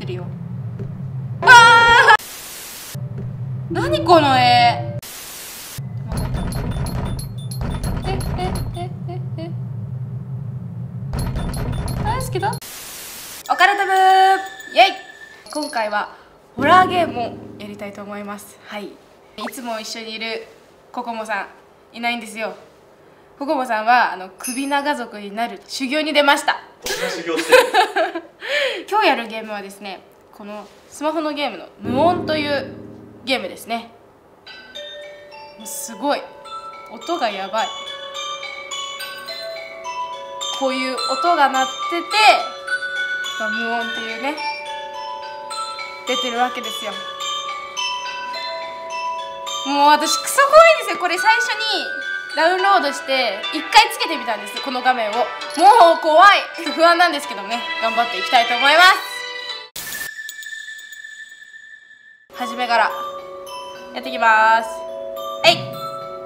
出るよ。あー、何この絵。大好きだ。オカルト部イエイ。今回はホラーゲームをやりたいと思います。はい、いつも一緒にいるココモさんいないんですよ。ココモさんは首長族になる修行に出ました。 修行してる今日やるゲームはですね、このスマホのゲームの無音というゲームですね。もうすごい音がやばい。こういう音が鳴ってて、無音っていうね、出てるわけですよ。もう私クソ怖いですよ。これ最初にダウンロードして1回つけてみたんです、この画面を。もう怖い。不安なんですけどね、頑張っていきたいと思います。初めからやっていきます。はい。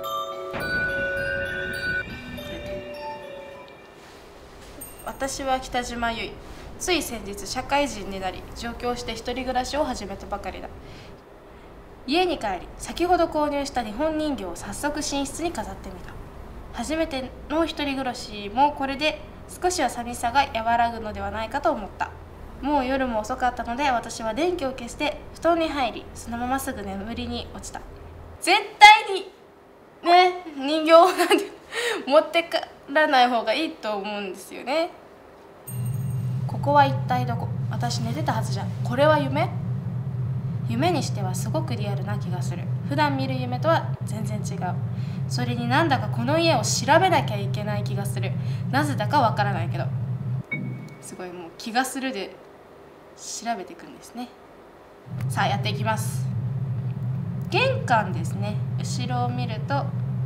私は北島由衣。つい先日社会人になり上京して一人暮らしを始めたばかりだ。家に帰り先ほど購入した日本人形を早速寝室に飾ってみた。初めての一人暮らしもこれで少しは寂しさが和らぐのではないかと思った。もう夜も遅かったので私は電気を消して布団に入り、そのまますぐ眠りに落ちた。絶対にね、人形なんて持ってからない方がいいと思うんですよね。ここは一体どこ。私寝てたはずじゃ。これは夢？夢にしてはすごくリアルな気がする。普段見る夢とは全然違う。それになんだかこの家を調べなきゃいけない気がする。なぜだかわからないけど、すごいもう気がするで調べていくんですね。さあやっていきます。玄関ですね。後ろを見ると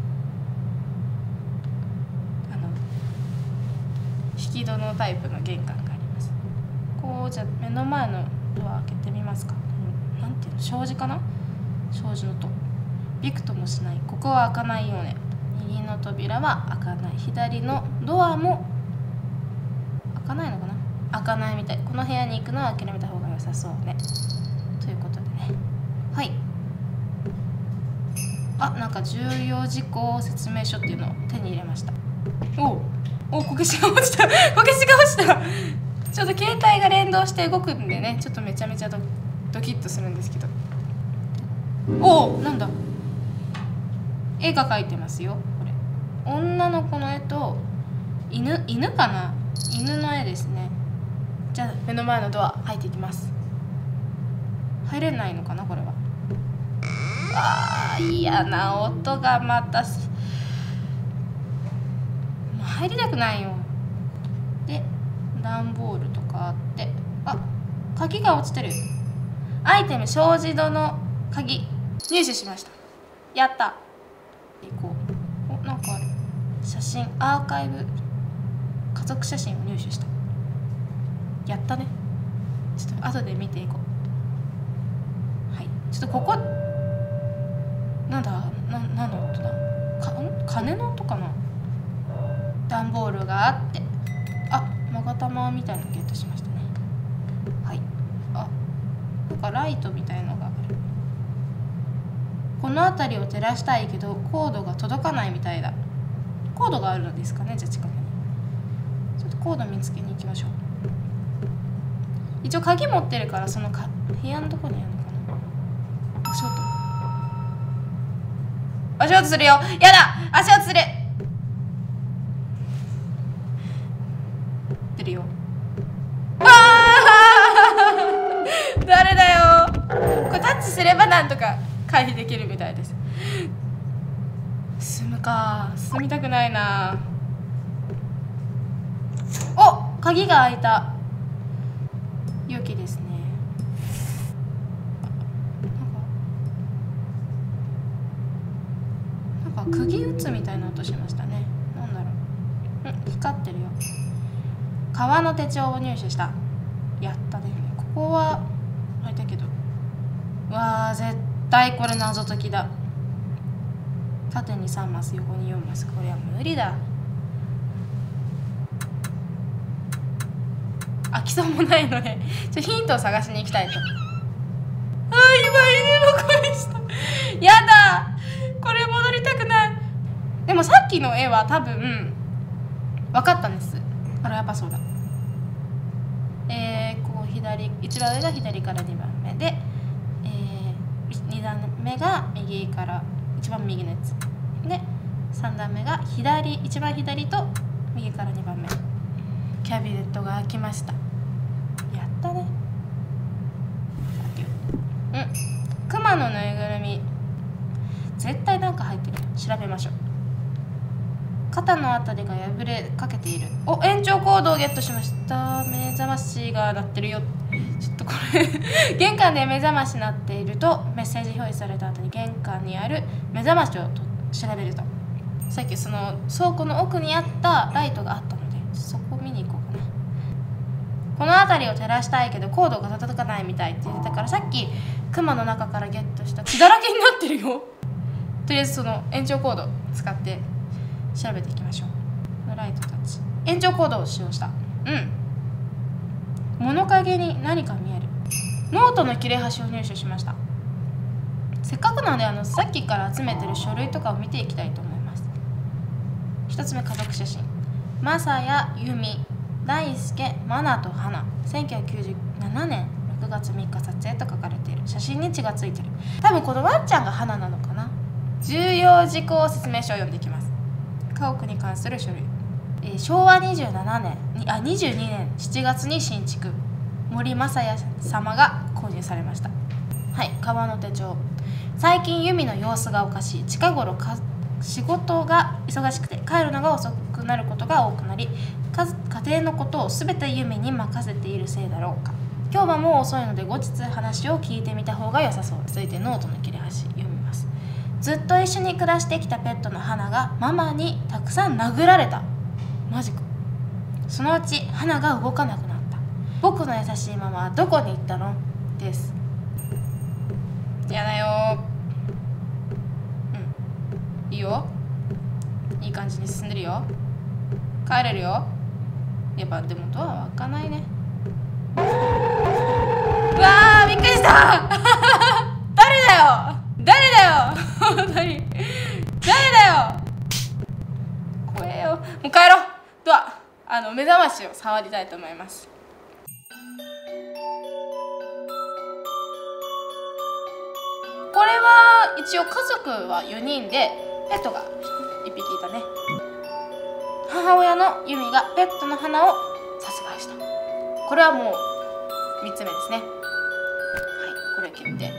引き戸のタイプの玄関があります。こうじゃ目の前のドア開けてみますか。なんていうの、障子かな。障子の戸。びくともしない。ここは開かないよね。右の扉は開かない。左のドアも開かないのかな。開かないみたい。この部屋に行くのは諦めた方が良さそうね。ということでね。はい。あ、なんか重要事項説明書っていうのを手に入れました。お、こけしが落ちた。こけしが落ちた。ちょっと携帯が連動して動くんでね、ちょっとめちゃめちゃドキッとするんですけど。なんだ、絵が描いてますよ。これ女の子の絵と犬かな。犬の絵ですね。じゃあ目の前のドア入っていきます。入れないのかなこれは。嫌な音がまた。入りたくないよ。で段ボールとかあって、鍵が落ちてる。アイテム障子戸の鍵入手しました。やった。行こう。なんかある。写真アーカイブ、家族写真を入手した。やったね。ちょっと後で見ていこう。はい。ちょっとここなんだ、何の音だ。鐘の音かな。段ボールがあって、勾玉みたいなのゲットしましたね。はい。なんかライトみたいのがある。この辺りを照らしたいけどコードが届かないみたいだ。コードがあるんですかね。じゃあ近くにちょっとコード見つけに行きましょう。一応鍵持ってるから、その部屋のとこにあるのかな。足音するよ。やだ、足音する。出るよ。誰だよ。これタッチすればなんとか回避できるみたいです。進むか。進みたくないな。鍵が開いた。良きですね。なんか釘打つみたいな音しましたね。なんだろう。光ってるよ。革の手帳を入手した。やったね。ここは開いたけど、絶対これ謎解きだ。縦に3マス、横に4マス。これは無理だ。 空きそうもないのでヒントを探しに行きたいと。今犬の声した。やだ、これ戻りたくない。でもさっきの絵は多分分かったんです。あれやっぱそうだ。こう左、一番上が左から2番目で、2段目が右から一番右のやつで、3段目が左、一番左と右から2番目。キャビネットが開きました。やったね。クマのぬいぐるみ、絶対なんか入ってる。調べましょう。肩のあたりが破れかけている。延長コードをゲットしました。目覚ましが鳴ってるよ。ちょっとこれ玄関で目覚まし鳴っているとメッセージ表示された後に玄関にある目覚ましを調べると、さっきその倉庫の奥にあったライトがあったのでそこ見に行こうかな。この辺りを照らしたいけどコードが届かないみたいって言ってたから、さっきクマの中からゲットした血だらけになってるよ。とりあえずその延長コードを使って調べていきましょう。ライトたち、延長コードを使用した。物陰に何か見える。ノートの切れ端を入手しました。せっかくなのでさっきから集めてる書類とかを見ていきたいと思います。1つ目、家族写真。マサヤ、ユミ、大輔、マナとハナ。1997年6月3日撮影と書かれている。写真に血がついてる。多分このワンちゃんがハナなのかな。重要事項説明書を読んでいきます。家屋に関する書類。昭和22年7月に新築、森正也様が購入されました。はい、川の手帳。最近ユミの様子がおかしい。近頃仕事が忙しくて帰るのが遅くなることが多くなり、家庭のことを全てユミに任せているせいだろうか。今日はもう遅いので後日話を聞いてみた方が良さそう。続いてノートの切れ端読みます。ずっと一緒に暮らしてきたペットの花がママにたくさん殴られた。マジか。そのうち花が動かなくなった。僕の優しいママはどこに行ったのです。やだよ。いいよ。いい感じに進んでるよ。帰れるよ。やっぱでもドアは開かないね。うわー、びっくりした誰だよ本当に誰だよ怖えよ。もう帰ろう。ドア目覚ましを触りたいと思います。これは一応家族は4人でペットが1匹いたね。母親のユミがペットの花を殺害した。これはもう3つ目ですね。はい、これ決定。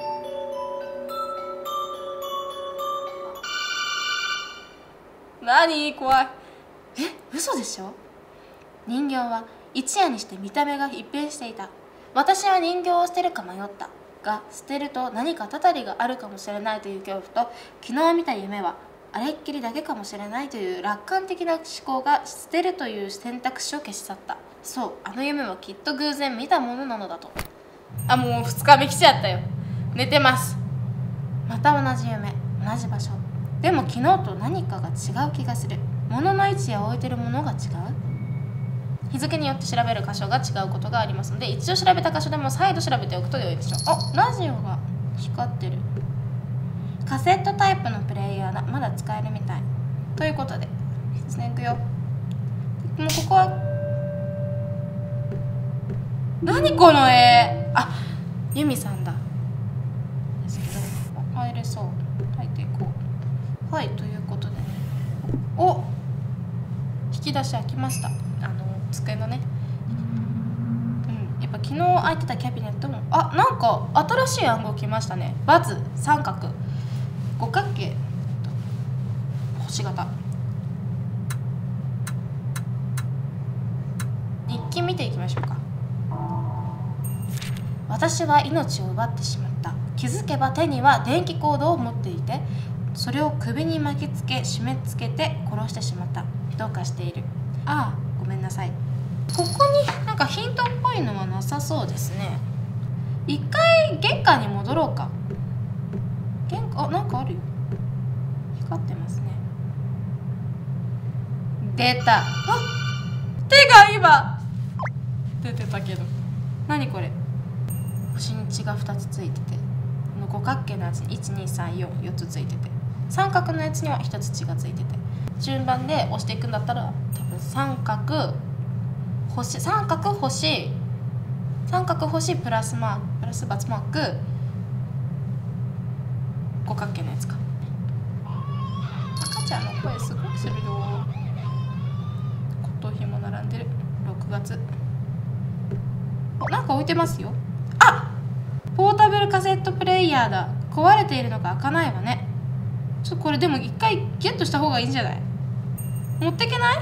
何怖い。嘘でしょ。人形は一夜にして見た目が一変していた。私は人形を捨てるか迷ったが、捨てると何かたたりがあるかもしれないという恐怖と、昨日見た夢はあれっきりだけかもしれないという楽観的な思考が捨てるという選択肢を消し去った。そう、あの夢はきっと偶然見たものなのだと。もう2日目来ちゃったよ。寝てます。また同じ夢、同じ場所。でも昨日と何かが違う気がする。物の位置や置いてるものが違う。日付によって調べる箇所が違うことがありますので、一度調べた箇所でも再度調べておくと良いでしょう。ラジオが光ってる。カセットタイプのプレイヤーだ。まだ使えるみたい。ということでいくよ。もうここは何この絵。ユミさんだ。入れそう。入っていこう。はい、ということでね。引き出し開きました。机のね。やっぱ昨日開いてたキャビネットもなんか新しい暗号来ましたね。バツ、三角、五角形、星型。日記見ていきましょうか。私は命を奪ってしまった。気づけば手には電気コードを持っていて、それを首に巻きつけ締め付けて殺してしまった。どうかしている。ごめんなさい。ここになんかヒントっぽいのはなさそうですね。一回玄関に戻ろうか。なんかあるよ。光ってますね。出た。手が今出てたけど。何これ。星に血が2つついてて、この五角形のやつに12344つついてて、三角のやつには1つ血がついてて、順番で押していくんだったら多分三角星プラスバツマーク五角形のやつか。赤ちゃんの声すごいするよ。骨董品も並んでる。6月。なんか置いてますよ。あ、ポータブルカセットプレイヤーだ。壊れているのか開かないわね。ちょっとこれでも一回ゲットした方がいいんじゃない？持ってけない？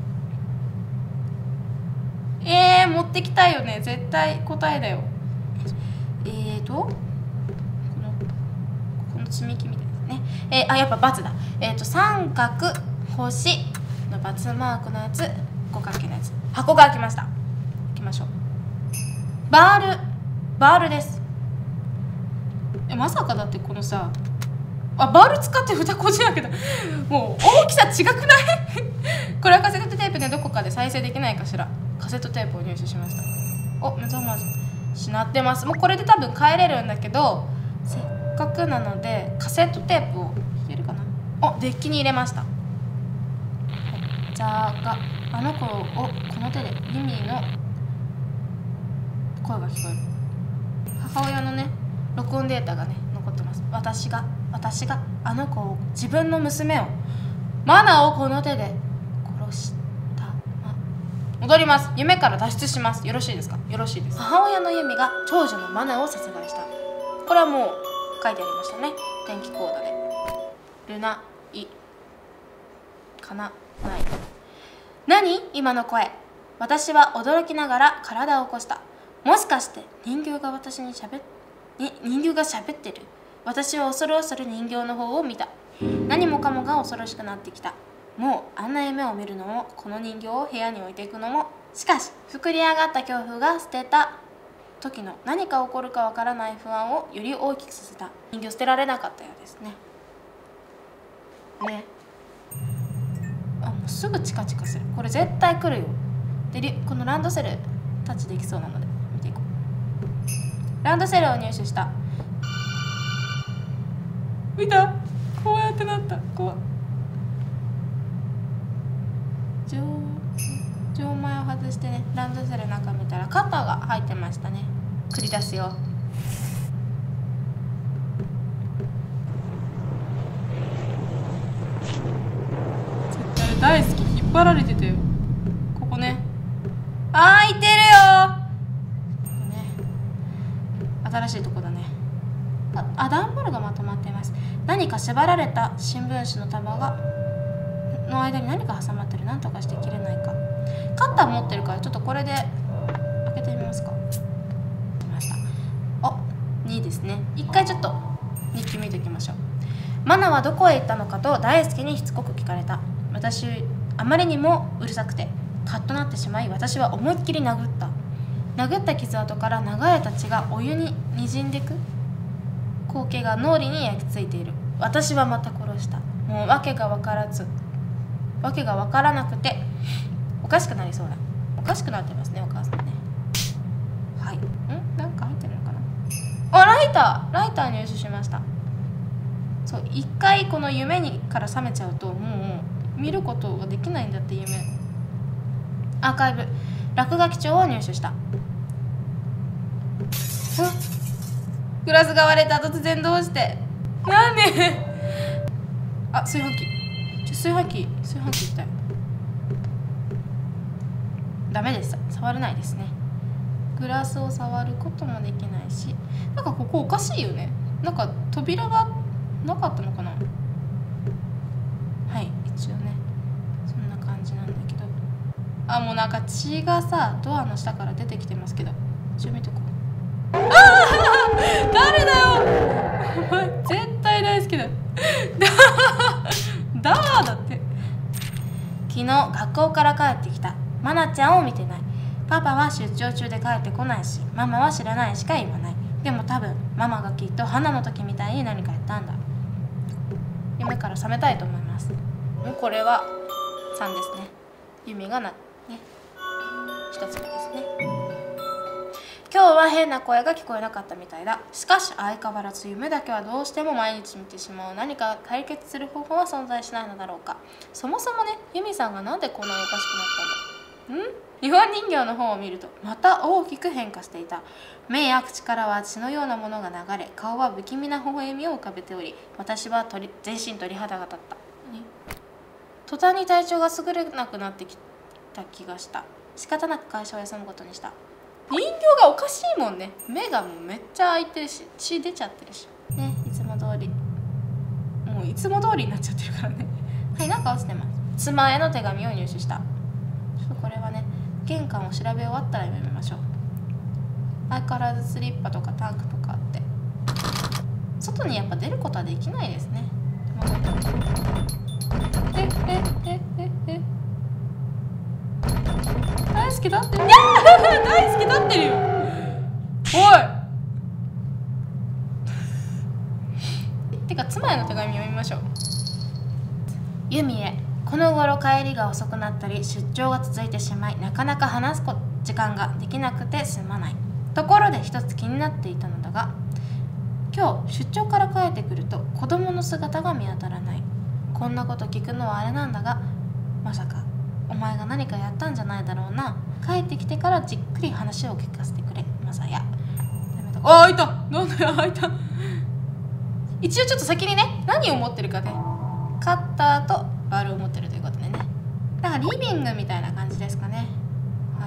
持ってきたいよね。絶対答えだよ。この積み木みたいですね。やっぱ×だ。三角星の×マークのやつ、五角形のやつ。箱が開きました。開きましょう。バールです。まさかだってこのさ、バール使って蓋こじなきゃだ。もう大きさ違くない？これはカセットテープでどこかで再生できないかしら。カセットテープを入手しました。目覚ましなってます。もうこれで多分帰れるんだけど、せっかくなのでカセットテープを入れるかな。デッキに入れました。じゃああの子をこの手でユミの声が聞こえる。母親のね録音データがね残ってます。私があの子を、自分の娘を、マナをこの手で殺した。戻ります。夢から脱出します。よろしいですか？よろしいです。母親のユミが長女のマナを殺害した。これはもう書いてありましたね。電気コードで。ルナイかなない。何？今の声。私は驚きながら体を起こした。もしかして人形が喋ってる。私は恐る恐る人形の方を見た。何もかもが恐ろしくなってきた。もうあんな夢を見るのも、この人形を部屋に置いていくのも。しかし膨れ上がった恐怖が捨てた時の何か起こるかわからない不安をより大きくさせた。人形捨てられなかったようですね。もうすぐチカチカする。これ絶対来るよ。でこのランドセルタッチできそうなので見ていこう。ランドセルを入手した。見た？こうやってなった。怖っ。錠前を外してね、ランドセルの中見たら肩が入ってましたね。繰り出すよ。絶対大好き。引っ張られてたよ。ここね。開いてるよ。新しいとこだね。段ボールがまとまっています。何か縛られた新聞紙の束の間に何か挟まってる。何とかして切れないか。カッター持ってるからちょっとこれで開けてみますか。来ました。2ですね。一回ちょっと日記見ておきましょう。マナはどこへ行ったのかと大輔にしつこく聞かれた。私あまりにもうるさくてカッとなってしまい、私は思いっきり殴った傷跡から流れた血がお湯ににじんでく光景が脳裏に焼き付いている。私はまた殺した。もう訳が分からなくておかしくなりそうだ。おかしくなってますね、お母さんね。はい。なんか入ってるのかな。ライター入手しました。そう、一回この夢から覚めちゃうともう見ることができないんだって。夢アーカイブ落書き帳を入手した。グラスが割れた。突然どうして？なんで？炊飯器。炊飯器行きたい。ダメです。触れないですね。グラスを触ることもできないし、なんかここおかしいよね。なんか扉がなかったのかな。はい、一応ねそんな感じなんだけど、もうなんか血がさドアの下から出てきてますけど、一応見とこう。誰だよ。お前絶対大好きだ。だって昨日学校から帰ってきた。マナちゃんを見てない。パパは出張中で帰ってこないし、ママは知らないしか言わない。でも多分ママがきっと花の時みたいに何かやったんだ。夢から覚めたいと思います。もうこれは3ですね。夢が一つ目ですね。 今日は変な声が聞こえなかったみたいだ。しかし相変わらず夢だけはどうしても毎日見てしまう。何か解決する方法は存在しないのだろうか。そもそもね、ユミさんがなんでこんなにおかしくなったんだ。日本人形の方を見るとまた大きく変化していた。目や口からは血のようなものが流れ、顔は不気味な微笑みを浮かべており、私は全身鳥肌が立った。途端に体調が優れなくなってきた気がした。仕方なく会社を休むことにした。人形がおかしいもんね。目がもうめっちゃ開いてるし、血出ちゃってるしね。いつも通り、もういつも通りになっちゃってるからね。はい、なんか落ちてます。妻への手紙を入手した。ちょっとこれはね、玄関を調べ終わったら読みましょう。相変わらずスリッパとかタンクとかあって、外にやっぱ出ることはできないですね。大好きだってる。大好きだってるよ。おいてか妻への手紙読みましょう。ユミへ、この頃帰りが遅くなったり出張が続いてしまい、なかなか話す時間ができなくてすまない。ところで一つ気になっていたのだが、今日出張から帰ってくると子供の姿が見当たらない。こんなこと聞くのはあれなんだが、まさかお前が何かやったんじゃないだろうな。帰ってきてからじっくり話を聞かせてくれ、まさや。あ、開いた。なんだよ、開いた。一応ちょっと先にね、何を持ってるかね、カッターとバールを持ってるということでね、だからリビングみたいな感じですかね。はい。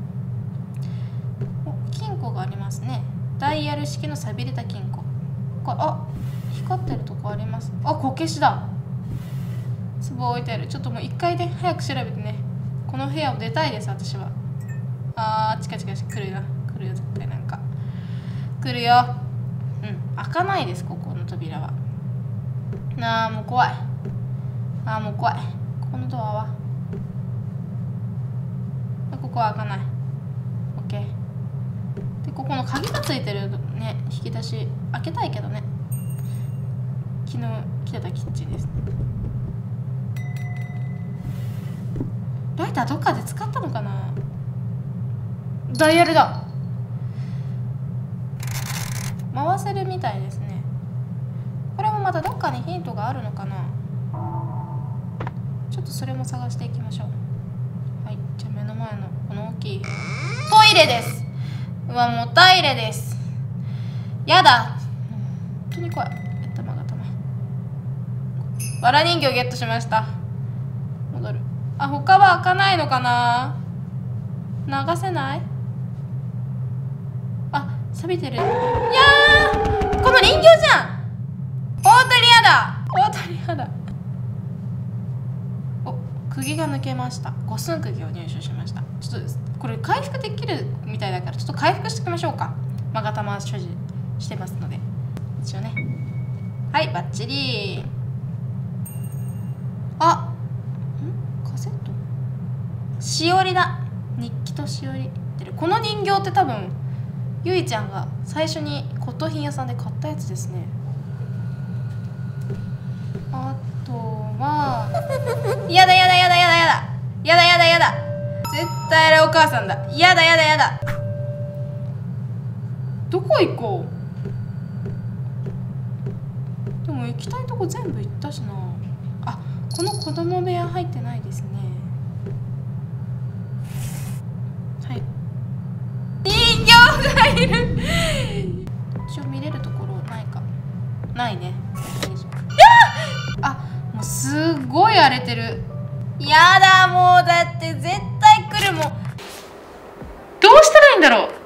金庫がありますね。ダイヤル式の錆びれた金庫。これ、あ、光ってるとこあります。あ、こけしだ。壺置いてある。ちょっともう一回で早く調べてね、この部屋を出たいです、私は。チカチカ来るよ。来るよ、絶対なんか。来るよ。開かないです、ここの扉は。もう怖い。もう怖い。ここのドアは。ここは開かない。OK。で、ここの鍵がついてるね、引き出し、開けたいけどね。昨日来てたキッチンですね。ライターどっかで使ったのかな。ダイヤルだ。回せるみたいですね。これもまたどっかにヒントがあるのかな。ちょっとそれも探していきましょう。はい、じゃあ目の前のこの大きいトイレです。うわ、もうトイレです。やだ、本当に怖い。頭がわら人形ゲットしました。戻る。他は開かないのかな。流せない。錆びてる。いやー、この人形じゃん。本当にやだ。本当にやだ。釘が抜けました。五寸釘を入手しました。ちょっとこれ回復できるみたいだから、ちょっと回復しておきましょうか。マガタマ所持してますので、一応ね。はい、バッチリ。カセット。しおりだ。日記としおり。この人形って多分ゆいちゃんが最初に骨董品屋さんで買ったやつですね。あとはやだやだやだやだやだやだやだやだ、絶対あれお母さんだ。やだやだやだ。どこ行こう。でも行きたいとこ全部行ったしな。この子供部屋入ってないですね。はい、人形がいる。一応見れるところないか。ないね。もうすごい荒れてる。やだ、もうだって絶対来るもん。どうしたらいいんだろう。